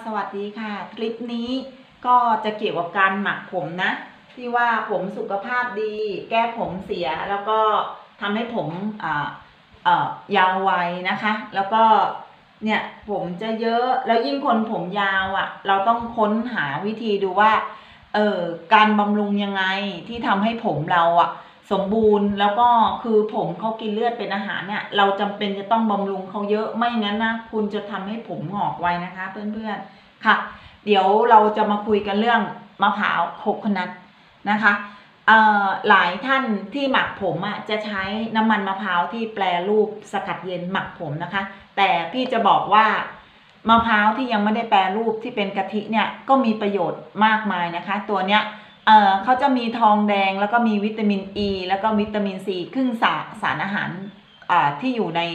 สวัสดีค่ะคลิปนี้ก็จะเกี่ยวกับการหมักผมนะที่ว่าผมสุขภาพดีแก้ผมเสียแล้วก็ทำให้ผมยาวไวนะคะแล้วก็เนี่ยผมจะเยอะแล้วยิ่งคนผมยาวเราต้องค้นหาวิธีดูว่าการบำรุงยังไงที่ทำให้ผมเราสมบูรณ์แล้วก็คือผมเขากินเลือดเป็นอาหารเนี่ยเราจำเป็นจะต้องบำรุงเขาเยอะไม่งั้นนะคุณจะทำให้ผมงอกไวนะคะเพื่อนๆค่ะเดี๋ยวเราจะมาคุยกันเรื่องมะพร้าวโคโคนัทนะคะหลายท่านที่หมักผมจะใช้น้ำมันมะพร้าวที่แปรรูปสกัดเย็นหมักผมนะคะแต่พี่จะบอกว่ามะพร้าวที่ยังไม่ได้แปรรูปที่เป็นกะทิเนี่ยก็มีประโยชน์มากมายนะคะตัวเนี้ยเขาจะมีทองแดงแล้วก็มีวิตามินอ e, ีแล้วก็วิตามินซีครึ่งสารอาหารที่อยู่ใน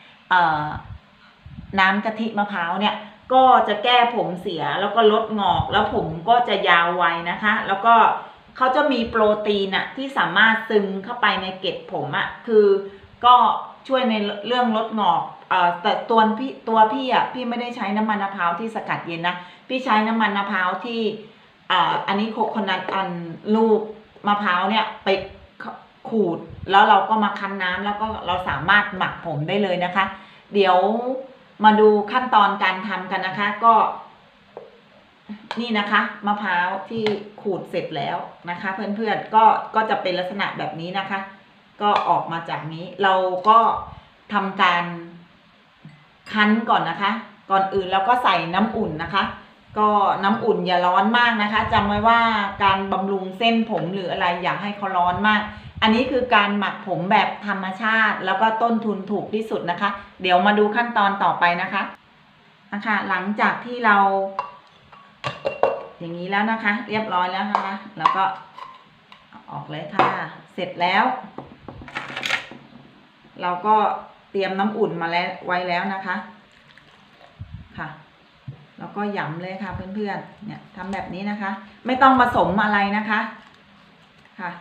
น้ำกะทิมะพร้าวเนี่ยก็จะแก้ผมเสียแล้วก็ลดงอกแล้วผมก็จะยาวไวนะคะแล้วก็เขาจะมีโปรตีนที่สามารถซึมเข้าไปในเกล็ดผมคือก็ช่วยในเรื่องลดงอกแต่ตัวพี่ไม่ได้ใช้น้ำมันมะพร้าวที่สกัดเย็นนะพี่ใช้น้ำมันมะพร้าวที่อันนี้โคโคนัทลูกมะพร้าวเนี่ยไปขูดแล้วเราก็มาคั้นน้ำแล้วก็เราสามารถหมักผมได้เลยนะคะเดี๋ยวมาดูขั้นตอนการทำกันนะคะก็นี่นะคะมะพร้าวที่ขูดเสร็จแล้วนะคะเพื่อนๆก็จะเป็นลักษณะแบบนี้นะคะก็ออกมาจากนี้เราก็ทำการคั้นก่อนนะคะก่อนอื่นเราก็ใส่น้ำอุ่นนะคะก็น้ำอุ่นอย่าร้อนมากนะคะจำไว้ว่าการบำรุงเส้นผมหรืออะไรอย่าให้เขาร้อนมากอันนี้คือการหมักผมแบบธรรมชาติแล้วก็ต้นทุนถูกที่สุดนะคะเดี๋ยวมาดูขั้นตอนต่อไปนะคะหลังจากที่เราอย่างนี้แล้วนะคะเรียบร้อยแล้วนะคะแล้วก็ออกเลยค่ะเสร็จแล้วเราก็เตรียมน้ำอุ่นมาแล้วไว้แล้วนะคะค่ะแล้วก็หยำเลยค่ะเพื่อนๆเนี่ยทำแบบนี้นะคะไม่ต้องผสมอะไรนะคะค่ะ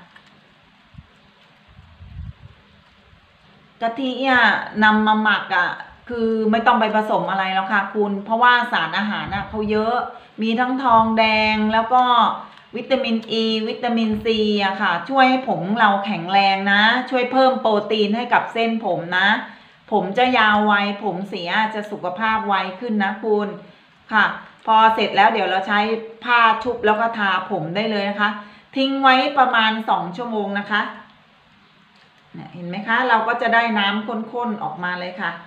กะทินำมาหมักคือไม่ต้องไปผสมอะไรแล้วค่ะคุณเพราะว่าสารอาหารเขาเยอะมีทั้งทองแดงแล้วก็วิตามินอ e, ีวิตามินซีค่ะช่วยให้ผมเราแข็งแรงนะช่วยเพิ่มโปรตีนให้กับเส้นผมนะผมจะยาวไวผมเสียจะสุขภาพไวขึ้นนะคุณค่ะพอเสร็จแล้วเดี๋ยวเราใช้ผ้าชุบแล้วก็ทาผมได้เลยนะคะทิ้งไว้ประมาณ2 ชั่วโมงนะคะเห็นไหมคะเราก็จะได้น้ำข้นๆออกมาเลยค่ะ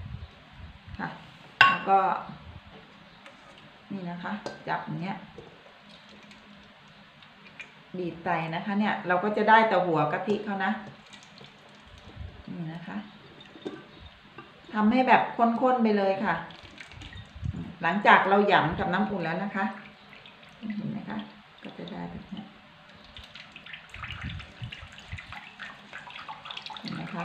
แล้วก็นี่นะคะจับอย่างเงี้ยบีบใส่นะคะเนี่ยเราก็จะได้แต่หัวกะทิเขานะนี่นะคะทำให้แบบข้นๆไปเลยค่ะหลังจากเราหยำกับน้ำอุ่นแล้วนะคะเห็นไหมคะก็จะได้แบบนี้เห็นไหมคะ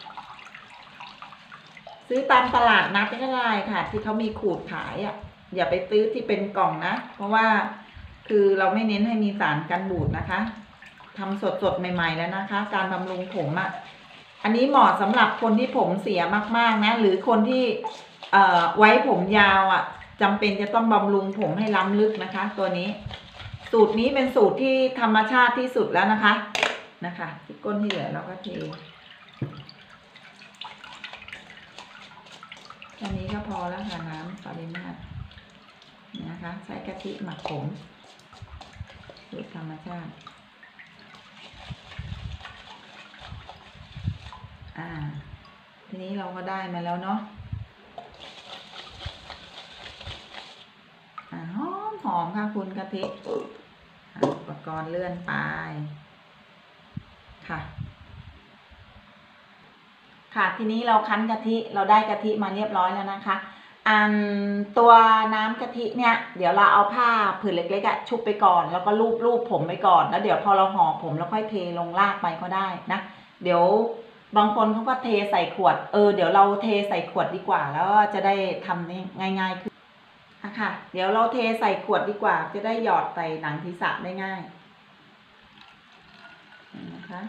ซื้อตามตลาดนัดก็ได้ค่ะที่เขามีขูดขายอย่าไปซื้อที่เป็นกล่องนะเพราะว่าคือเราไม่เน้นให้มีสารกันบูดนะคะทำสดๆใหม่ๆแล้วนะคะการบำรุงผมอันนี้เหมาะสำหรับคนที่ผมเสียมากๆนะหรือคนที่ไว้ผมยาวจำเป็นจะต้องบำรุงผมให้ล้ำลึกนะคะตัวนี้สูตรนี้เป็นสูตรที่ธรรมชาติที่สุดแล้วนะคะที่ก้นที่เหลือเราก็เทแค่นี้ก็พอแล้วค่ะน้ำปริมาตรนี่นะคะใช้กะทิหมักผมสูตรธรรมชาติทีนี้เราก็ได้มาแล้วเนาะหอมค่ะคุณกะทิอุปกรณ์เลื่อนไปค่ะทีนี้เราคั้นกะทิเราได้กะทิมาเรียบร้อยแล้วนะคะตัวน้ำกะทิเนี่ยเดี๋ยวเราเอาผ้าผืนเล็กๆชุบไปก่อนแล้วก็ลูบผมไปก่อนแล้วเดี๋ยวพอเราห่อผมแล้วค่อยเทลงรากไปก็ได้นะเดี๋ยวบางคนเขาก็เทใส่ขวดเดี๋ยวเราเทใส่ขวดดีกว่าแล้วจะได้ทำง่ายๆขึ้นค่ะเดี๋ยวเราเทใส่ขวดดีกว่าจะได้หยอดใส่หนังศีรษะได้ง่ายนะคะ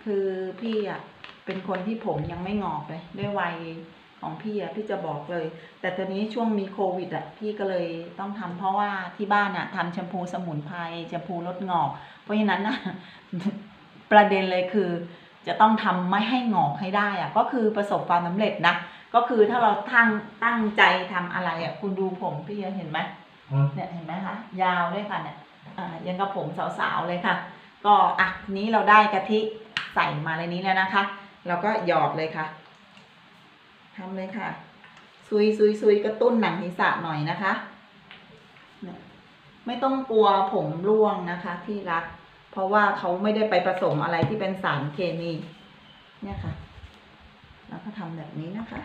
คือพี่อ่ะเป็นคนที่ผมยังไม่งอกเลยด้วยวัยของพี่อ่ะพี่จะบอกเลย แต่ตอนนี้ช่วงมีโควิดอ่ะพี่ก็เลยต้องทำเพราะว่าที่บ้านอ่ะทำแชมพูสมุนไพรแชมพูลดงอก เพราะฉะนั้นนะ ประเด็นเลยคือจะต้องทำไม่ให้งอกให้ได้อ่ะก็คือประสบความสำเร็จนะก็คือถ้าเราตั้งใจทำอะไรอ่ะคุณดูผมพี่เห็นไหมเนี่ยเห็นไหมคะยาวด้วยค่ะเนี่ยยังกับผมสาวๆเลยค่ะก็นี้เราได้กะทิใส่มาในนี้แล้วนะคะเราก็หยอดเลยค่ะทำเลยค่ะซุยกระตุ้นหนังศีรษะหน่อยนะคะเนี่ยไม่ต้องกลัวผมร่วงนะคะที่รักเพราะว่าเขาไม่ได้ไปผสมอะไรที่เป็นสารเคมีเนี่ยค่ะแล้วก็ทำแบบนี้นะคะ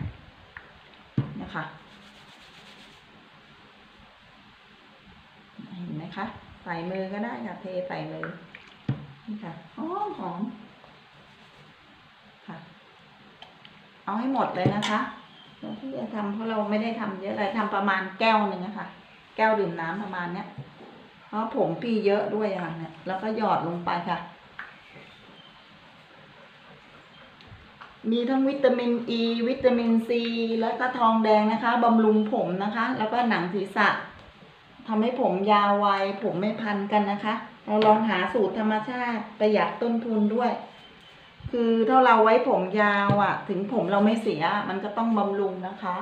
เห็นไหมคะใส่มือก็ได้ค่ะเทใส่มือนี่ค่ะหอมค่ะเอาให้หมดเลยนะคะแล้วที่จะทำเพราะเราไม่ได้ทำเยอะเลยทำประมาณแก้วหนึ่งนะคะแก้วดื่มน้ำประมาณเนี้ยเพราะผมพี่เยอะด้วยค่ะเนี่ยแล้วก็หยอดลงไปค่ะมีทั้งวิตามินอ e, ีวิตามินซีแล้วก็ทองแดงนะคะบำรุงผมนะคะแล้วก็หนังศีรษะทำให้ผมยาวไวผมไม่พันกันนะคะเราลองหาสูตรธรรมชาติประหยัดต้นทุนด้วยคือถ้าเราไว้ผมยาวถึงผมเราไม่เสียมันก็ต้องบำรุงนะคะ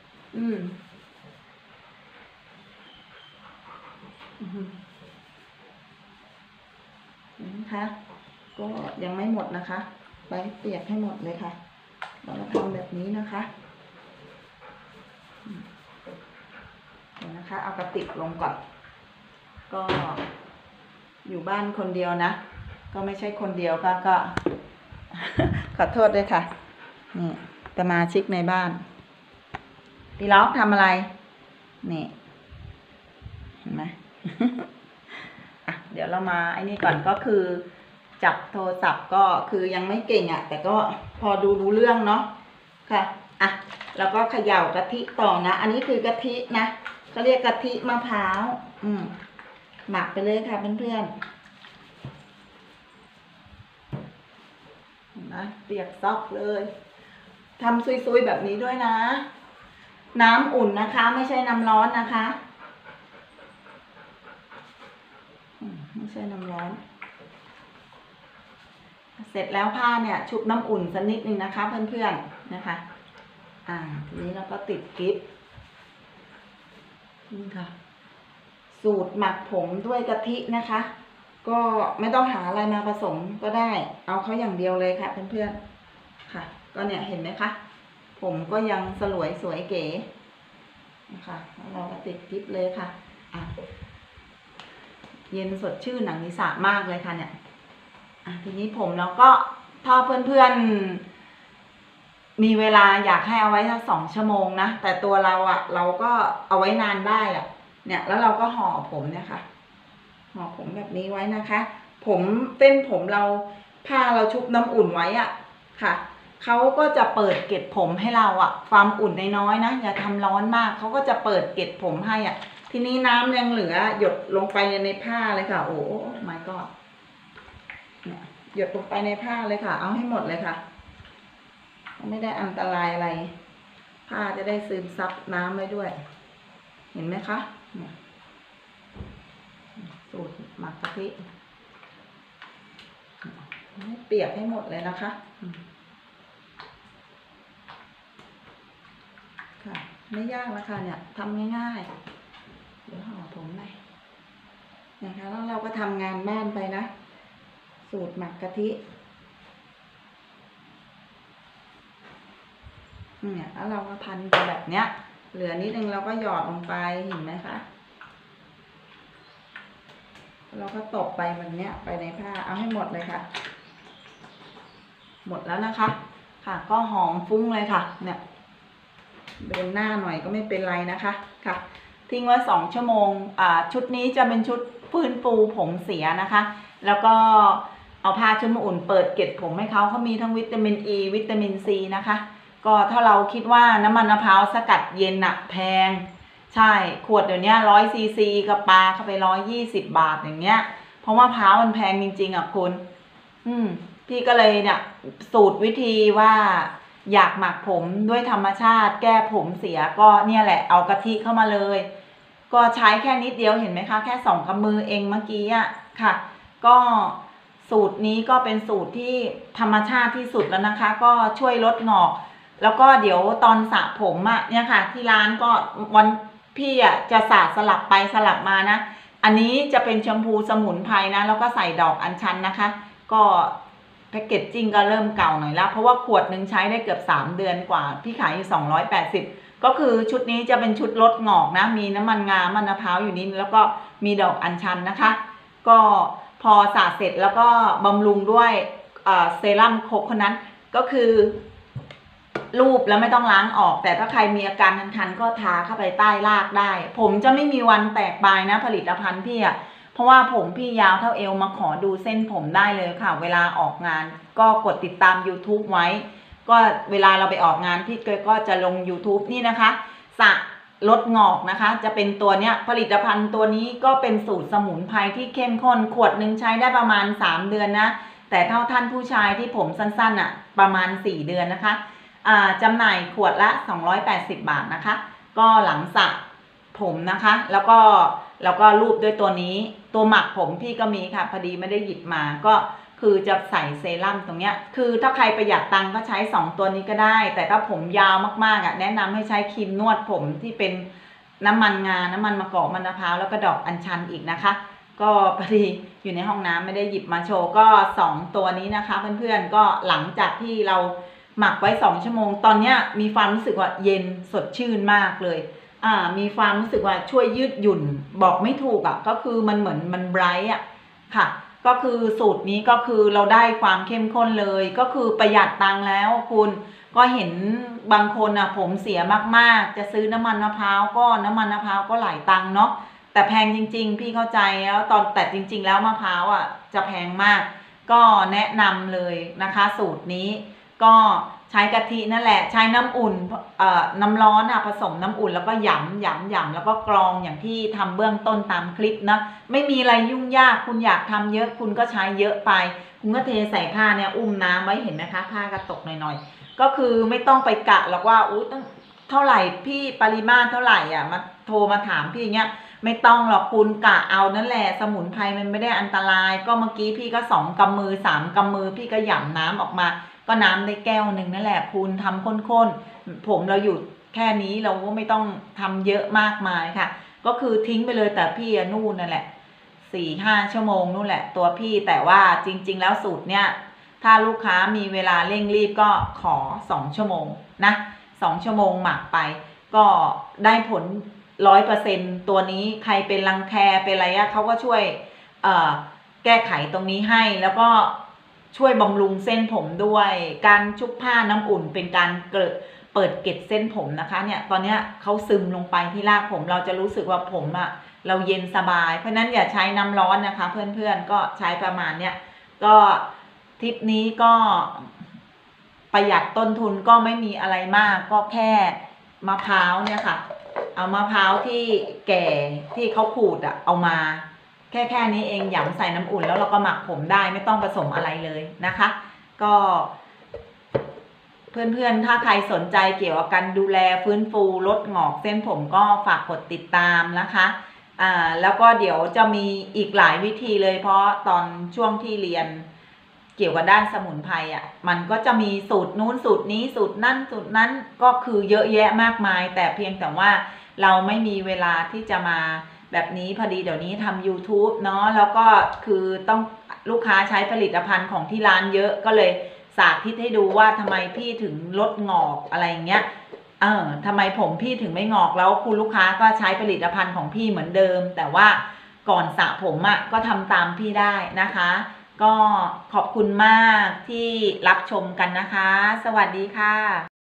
นะคะก็ยังไม่หมดนะคะไว้เปียกให้หมดเลยค่ะเราก็ทำแบบนี้นะคะเดี๋ยวนะคะเอากระติกลงก่อนก็อยู่บ้านคนเดียวนะก็ไม่ใช่คนเดียวก็ขอโทษด้วยค่ะนี่สมาชิกในบ้านพี่ล็อกทำอะไรนี่เห็นไหม เดี๋ยวเรามาไอ้นี่ก่อนก็คือจับโทรศัพท์ก็คือยังไม่เก่งแต่ก็พอดูรู้เรื่องเนาะค่ะแล้วก็เขย่ากะทิต่อนะอันนี้คือกะทินะเขาเรียกกะทิมะพร้าวหมักไปเลยค่ะเพื่อนๆนะเปียกซอกเลยทำซุยๆแบบนี้ด้วยนะน้ำอุ่นนะคะไม่ใช่น้ำร้อนนะคะไม่ใช่น้ำร้อนเสร็จแล้วผ้าเนี่ยชุบน้ำอุ่นสักนิดนึงนะคะเพื่อนๆนะคะทีนี้เราก็ติดกิ๊บนี่ค่ะสูตรหมักผมด้วยกะทินะคะก็ไม่ต้องหาอะไรมาผสมก็ได้เอาเขาอย่างเดียวเลยค่ะเพื่อนๆค่ะก็เนี่ยเห็นไหมคะผมก็ยังสวยสวยเก๋นะคะเราก็ติดกิ๊บเลยค่ะเย็นสดชื่นหนังศีรษะมากเลยค่ะเนี่ยทีนี้ผมเราก็ถ้าเพื่อนๆมีเวลาอยากให้เอาไว้สัก2 ชั่วโมงนะแต่ตัวเราเราก็เอาไว้นานได้เนี่ยแล้วเราก็ห่อผมเนี่ยค่ะห่อผมแบบนี้ไว้นะคะผมเส้นผมเราผ้าเราชุบน้ำอุ่นไว้ค่ะเขาก็จะเปิดเกล็ดผมให้เราความอุ่นน้อยๆนะอย่าทำร้อนมากเขาก็จะเปิดเกล็ดผมให้ทีนี้น้ำยังเหลือหยดลงไปในผ้าเลยค่ะโอ้my god เนี่ยหยดลงไปในผ้าเลยค่ะเอาให้หมดเลยค่ะไม่ได้อันตรายอะไรผ้าจะได้ซึมซับน้ำไว้ด้วยเห็นไหมคะเนี่ยสูตรหมักกะทิให้เปียกให้หมดเลยนะคะค่ะไม่ยากนะคะเนี่ยทำง่ายๆเดี๋ยวห่อผมหน่อยนะคะแล้วเราก็ทำงานบ้านไปนะสูตรหมักกะทิเนี่ยแล้วเราก็พันไปแบบเนี้ยเหลือนิดนึงเราก็หยอดลงไปเห็นไหมคะเราก็ตบไปแบบเนี้ยไปในผ้าเอาให้หมดเลยค่ะหมดแล้วนะคะค่ะก็หอมฟุ้งเลยค่ะเนี่ยโดนหน้าหน่อยก็ไม่เป็นไรนะคะค่ะทิ้งไว้2 ชั่วโมงชุดนี้จะเป็นชุดฟื้นฟูผมเสียนะคะแล้วก็เอาผ้าชุบน้ำอุ่นเปิดเกล็ดผมให้เขามีทั้งวิตามินอ e, ีวิตามินซีนะคะก็ถ้าเราคิดว่าน้ำมันมะพร้าวสกัดเย็นแพงใช่ขวดเดี๋ยวนี้100 cc กับปลาเข้าไป120 บาทอย่างเงี้ยเพราะว่ามะพร้าวมันแพงจริงๆคุณพี่ก็เลยเนี่ยสูตรวิธีว่าอยากหมักผมด้วยธรรมชาติแก้ผมเสียก็เนี่ยแหละเอากะทิเข้ามาเลยก็ใช้แค่นิดเดียวเห็นไหมคะแค่2 กำมือเองเมื่อกี้อ่ะค่ะก็สูตรนี้ก็เป็นสูตรที่ธรรมชาติที่สุดแล้วนะคะก็ช่วยลดหงอกแล้วก็เดี๋ยวตอนสระผมอ่ะเนี่ยค่ะที่ร้านก็วันพี่อ่ะจะสระสลับไปสลับมานะอันนี้จะเป็นแชมพูสมุนไพรนะแล้วก็ใส่ดอกอัญชันนะคะก็แพ็กเกจจิ้งก็เริ่มเก่าหน่อยแล้วเพราะว่าขวดหนึ่งใช้ได้เกือบ3 เดือนกว่าพี่ขายอยู่280ก็คือชุดนี้จะเป็นชุดลดหงอกนะมีน้ำมันงามันมะพร้าวอยู่นิดแล้วก็มีดอกอัญชันนะคะก็พอสระเสร็จแล้วก็บำรุงด้วยเซรั่มโคโคนัทก็คือรูปแล้วไม่ต้องล้างออกแต่ถ้าใครมีอาการคันๆก็ทาเข้าไปใต้รากได้ผมจะไม่มีวันแตกปลายนะผลิตภัณฑ์พี่อะเพราะว่าผมพี่ยาวเท่าเอวมาขอดูเส้นผมได้เลยค่ะเวลาออกงานก็กดติดตาม YouTube ไว้ก็เวลาเราไปออกงานพี่ก็จะลง YouTube นี่นะคะสระลดหงอกนะคะจะเป็นตัวเนี้ยผลิตภัณฑ์ตัวนี้ก็เป็นสูตรสมุนไพรที่เข้มข้นขวดหนึ่งใช้ได้ประมาณ3 เดือนนะแต่เท่าท่านผู้ชายที่ผมสั้นๆอ่ะประมาณ4 เดือนนะคะจำหน่ายขวดละ280 บาทนะคะก็หลังสระผมนะคะแล้วก็รูปด้วยตัวนี้ตัวหมักผมพี่ก็มีค่ะพอดีไม่ได้หยิบมาก็คือจะใส่เซรั่มตรงเนี้ยคือถ้าใครประหยัดตังค์ก็ใช้2 ตัวนี้ก็ได้แต่ถ้าผมยาวมากๆอ่ะแนะนำให้ใช้ครีมนวดผมที่เป็นน้ำมันงาน้ำมันมะกอกมันมะพร้าวแล้วก็ดอกอัญชันอีกนะคะก็พอดีอยู่ในห้องน้ำไม่ได้หยิบมาโชว์ก็2 ตัวนี้นะคะเพื่อนๆก็หลังจากที่เราหมักไว้2 ชั่วโมงตอนนี้มีความรู้สึกว่าเย็นสดชื่นมากเลยมีความรู้สึกว่าช่วยยืดหยุ่นบอกไม่ถูกอ่ะก็คือมันเหมือนมันไบรท์อ่ะค่ะก็คือสูตรนี้ก็คือเราได้ความเข้มข้นเลยก็คือประหยัดตังค์แล้วคุณก็เห็นบางคนอ่ะผมเสียมากๆจะซื้อน้ำมันมะพร้าวก็น้ำมันมะพร้าวก็หลายตังค์เนาะแต่แพงจริงๆพี่เข้าใจแล้วแต่จริงๆแล้วมะพร้าวอ่ะจะแพงมากก็แนะนำเลยนะคะสูตรนี้ก็ใช้กะทินั่นแหละใช้น้ำอุ่นน้ำร้อนผสมน้ำอุ่นแล้วก็หยำแล้วก็กรองอย่างที่ทำเบื้องต้นตามคลิปนะไม่มีอะไรยุ่งยากคุณอยากทำเยอะคุณก็ใช้เยอะไปคุณก็เทใส่ผ้าเนี่ยอุ้มน้ำไว้เห็นไหมคะผ้ากระตกหน่อยๆก็คือไม่ต้องไปกะหรอกว่าต้องเท่าไหร่พี่ปริมาตรเท่าไหร่มาโทรมาถามพี่เงี้ยไม่ต้องหรอกคุณกะเอานั่นแหละสมุนไพรมันไม่ได้อันตรายก็เมื่อกี้พี่ก็2 กำมือ3 กำมือพี่ก็หยำน้ำออกมาก็น้ำได้แก้วหนึ่งนั่นแหละคุณทำข้นๆผมเราหยุดแค่นี้เราก็ไม่ต้องทำเยอะมากมายค่ะก็คือทิ้งไปเลยแต่พี่นู่นนั่นแหละ4-5 ชั่วโมงนู่นแหละตัวพี่แต่ว่าจริงๆแล้วสูตรเนี้ยถ้าลูกค้ามีเวลาเร่งรีบก็ขอ2 ชั่วโมงนะ2 ชั่วโมงหมักไปก็ได้ผล100%ตัวนี้ใครเป็นรังแคเป็นอะไรเขาก็ช่วยแก้ไขตรงนี้ให้แล้วก็ช่วยบำรุงเส้นผมด้วยการชุบผ้าน้ำอุ่นเป็นการเปิดเกล็ดเส้นผมนะคะเนี่ยตอนนี้เขาซึมลงไปที่รากผมเราจะรู้สึกว่าผมเราเย็นสบายเพราะนั้นอย่าใช้น้ำร้อนนะคะเพื่อนๆก็ใช้ประมาณเนี้ยก็ทริปนี้ก็ประหยัดต้นทุนก็ไม่มีอะไรมากก็แค่มะพร้าวเนี่ยค่ะเอามะพร้าวที่แก่ที่เขาขูดเอามาแค่นี้เองหยำใส่น้ำอุ่นแล้วเราก็หมักผมได้ไม่ต้องผสมอะไรเลยนะคะก็เพื่อนๆถ้าใครสนใจเกี่ยวกับการดูแลฟื้นฟูลดหงอกเส้นผมก็ฝากกดติดตามนะคะแล้วก็เดี๋ยวจะมีอีกหลายวิธีเลยเพราะตอนช่วงที่เรียนเกี่ยวกับด้านสมุนไพรมันก็จะมีสูตรนู้นสูตรนี้สูตรนั่นสูตรนั้นก็คือเยอะแยะมากมายแต่เพียงแต่ว่าเราไม่มีเวลาที่จะมาแบบนี้พอดีเดี๋ยวนี้ทำ YouTube เนาะแล้วก็คือต้องลูกค้าใช้ผลิตภัณฑ์ของที่ร้านเยอะก็เลยสาธิตให้ดูว่าทำไมพี่ถึงลดหงอกอะไรเงี้ยทำไมผมพี่ถึงไม่งอกแล้วคุณลูกค้าก็ใช้ผลิตภัณฑ์ของพี่เหมือนเดิมแต่ว่าก่อนสระผมก็ทำตามพี่ได้นะคะก็ขอบคุณมากที่รับชมกันนะคะสวัสดีค่ะ